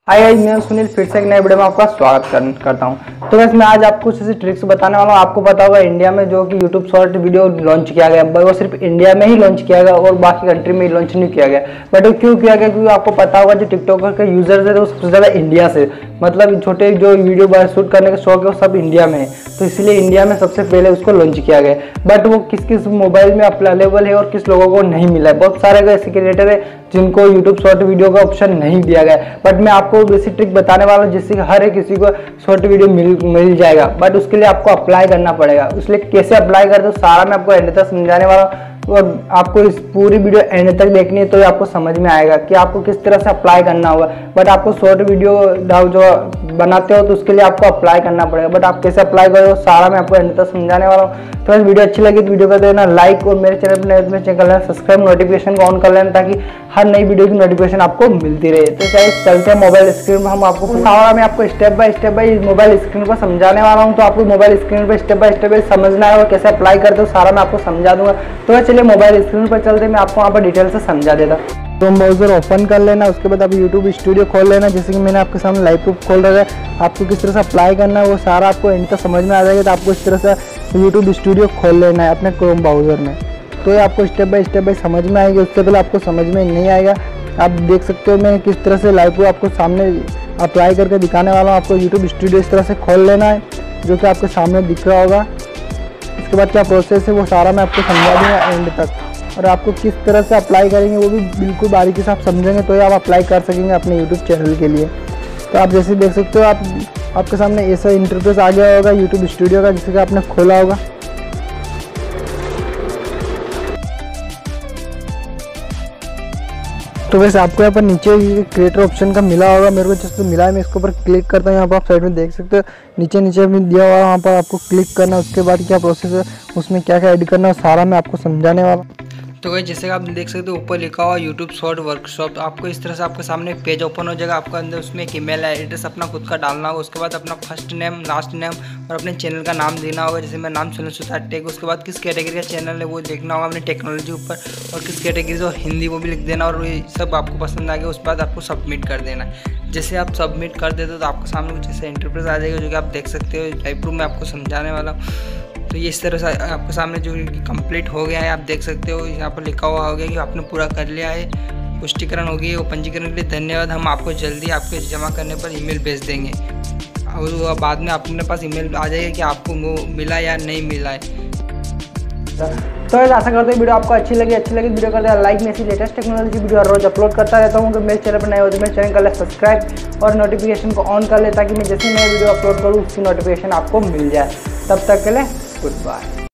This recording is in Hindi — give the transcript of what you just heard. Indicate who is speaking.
Speaker 1: हाय गाइस, मैं सुनील फिर से एक नए वीडियो में आपका स्वागत करता हूं। तो वैसे मैं आज आपको कुछ ऐसी ट्रिक्स बताने वाला हूं। आपको पता होगा इंडिया में जो कि यूट्यूब शॉर्ट वीडियो लॉन्च किया गया, वो सिर्फ इंडिया में ही लॉन्च किया गया और बाकी कंट्री में लॉन्च नहीं किया गया। बट वो क्यों किया गया? क्योंकि आपको पता होगा जो टिकटॉकर के यूजर्स है वो सबसे ज़्यादा इंडिया से, मतलब छोटे जो वीडियो शूट करने का शौक है वो सब इंडिया में है, तो इसलिए इंडिया में सबसे पहले उसको लॉन्च किया गया। बट वो किस किस मोबाइल में अवेलेबल है और किस लोगों को नहीं मिला है। बहुत सारे ऐसे क्रिएटर है जिनको यूट्यूब शॉर्ट वीडियो का ऑप्शन नहीं दिया गया। बट मैं आपको बेसिक ट्रिक बताने वाला हूँ जिससे हर एक किसी को शॉर्ट वीडियो मिल जाएगा। बट उसके लिए आपको अप्लाई करना पड़ेगा। उसलिए कैसे अप्लाई करते हो सारा मैं आपको एंड तक समझाने वाला हूँ और आपको इस पूरी वीडियो एंड तक देखनी है तो आपको समझ में आएगा कि आपको किस तरह से अप्लाई करना होगा। बट आपको शॉर्ट वीडियो जो बनाते हो तो उसके लिए आपको अप्लाई करना पड़ेगा। बट आप कैसे अप्लाई करो सारा मैं आपको एंड तक समझाने वाला हूँ। तो इस वीडियो अच्छी लगी तो वीडियो कर देना लाइक और मेरे चैनल पर नए चैनल कर लेना सब्सक्राइब, नोटिफिकेशन को ऑन कर लेना ताकि हर नई वीडियो की नोटिफिकेशन आपको मिलती रहे। तो चाहे चलते हैं मोबाइल स्क्रीन में, हम आपको सारा मैं आपको step by step mobile screen पर समझाने वाला हूँ। तो आपको मोबाइल स्क्रीन पर स्टेप बाय स्टेप समझना है और कैसे अप्लाई करते हो सारा मैं आपको समझा दूंगा। तो चलिए मोबाइल स्क्रीन पर चलते मैं आपको वहाँ पर डिटेल से समझा देता। तो ब्राउज़र ओपन कर लेना, उसके बाद आप यूट्यूब स्टूडियो खोल लेना। जैसे कि मैंने आपके सामने लाइव प्रूफ खोल रखा है, आपको किस तरह से अप्लाई करना है वो सारा आपको एंड तक समझ में आ जाएगा। तो आपको इस तरह से यूट्यूब स्टूडियो खोल लेना है अपने क्रोम ब्राउज़र में, तो ये आपको स्टेप बाय समझ में आएगी। उससे पहले आपको समझ में नहीं आएगा। आप देख सकते हो मैं किस तरह से लाइव प्रूफ आपको सामने अप्लाई करके दिखाने वाला हूँ। आपको यूट्यूब स्टूडियो इस तरह से खोल लेना है जो कि आपके सामने दिख रहा होगा। इसके बाद क्या प्रोसेस है वो सारा मैं आपको समझा दूँगा एंड तक, और आपको किस तरह से अप्लाई करेंगे वो भी बिल्कुल बारीकी से आप समझेंगे तो आप अप्लाई कर सकेंगे अपने यूट्यूब चैनल के लिए। तो आप जैसे देख सकते हो आपके सामने ऐसा इंटरफेस आ गया होगा यूट्यूब स्टूडियो का, जिससे कि आपने खोला होगा। तो वैसे आपको यहाँ पर नीचे क्रिएटर ऑप्शन का मिला होगा, मेरे को जिसको मिला है मैं इसके ऊपर क्लिक करता हूँ। यहाँ पर आप साइड में देख सकते हो नीचे में दिया हुआ है, वहाँ पर आपको क्लिक करना है। उसके बाद क्या प्रोसेस है उसमें क्या क्या ऐड करना है सारा मैं आपको समझाने वाला। तो भाई जैसे आप देख सकते हो ऊपर लिखा हुआ यूट्यूब शॉर्ट वर्कशॉप, तो आपको इस तरह से आपके सामने एक पेज ओपन हो जाएगा। आपको अंदर उसमें एक ईमेल एड्रेस अपना खुद का डालना होगा। उसके बाद अपना फर्स्ट नेम, लास्ट नेम और अपने चैनल का नाम देना होगा। जैसे मेरा नाम सुनील सुतार टेक। उसके बाद किस कैटेगरी का चैनल है वो देखना होगा अपनी टेक्नोलॉजी ऊपर, और किस कैटेगरी और हिंदी वो भी लिख देना। और ये सब आपको पसंद आ गया उसके बाद आपको सबमिट कर देना है। जैसे आप सबमिट कर देते हो तो आपको सामने कुछ ऐसा इंटरफेस आ जाएगा जो कि आप देख सकते हो। लाइव प्रूफ में आपको समझाने वाला हूँ। तो ये इस तरह से आपके सामने जो कंप्लीट हो गया है आप देख सकते हो। यहाँ पर लिखा हुआ हो गया कि आपने पूरा कर लिया है, पुष्टिकरण हो गई है। वो पंजीकरण के लिए धन्यवाद, हम आपको जल्दी आपके जमा करने पर ईमेल भेज देंगे। और बाद में अपने पास ईमेल आ जाएगा कि आपको वो मिला या नहीं मिला है। तो आशा करते हैं वीडियो आपको अच्छी लगी वीडियो कर दिया लाइक। में ऐसी लेटेस्ट टेक्नोलॉजी वीडियो हर रोज अपलोड करता रहता हूँ। तो मेरे चैनल पर नए हो तो मेरे चैनल कर ले सब्सक्राइब और नोटिफिकेशन को ऑन कर ले ताकि मैं जैसे नए वीडियो अपलोड करूँ उसकी नोटिफिकेशन आपको मिल जाए। तब तक के लिए गुड बाय।